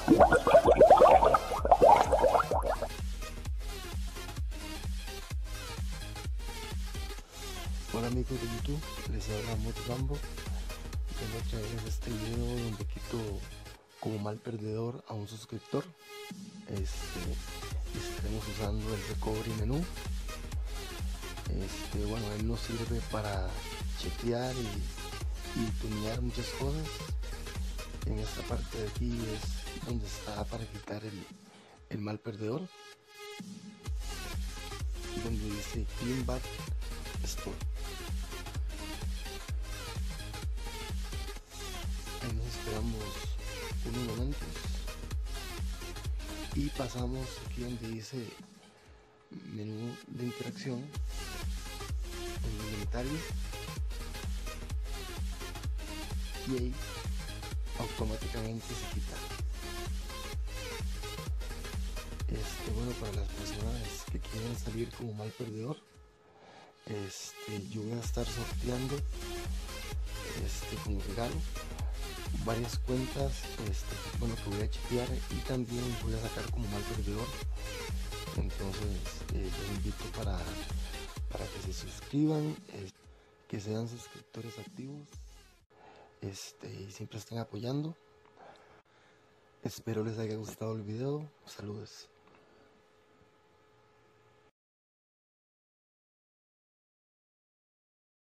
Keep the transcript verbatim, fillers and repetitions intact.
Hola amigos de YouTube, les habla Motigambo. Vengo a traerles este video donde quito como mal perdedor a un suscriptor. Este, estaremos usando el recovery menú. Este, bueno, él nos sirve para chequear y, y tunear muchas cosas. En esta parte de aquí es donde está para quitar el, el mal perdedor, donde dice Clean Back Spot. Ahí nos esperamos unos momentos y pasamos aquí donde dice menú de interacción en el inventario, y ahí automáticamente se quita. Este, bueno, para las personas que quieren salir como mal perdedor, este, yo voy a estar sorteando este, como regalo varias cuentas, este, bueno, que voy a chequear, y también voy a sacar como mal perdedor. Entonces eh, los invito para, para que se suscriban, eh, que sean suscriptores activos, este, y siempre estén apoyando. Espero les haya gustado el video. Saludos.